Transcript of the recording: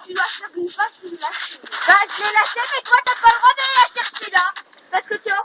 tu dois faire une vache, tu me lâches. Bah, je l'ai lâché, mais toi, t'as pas le droit de la chercher là. Parce que tu es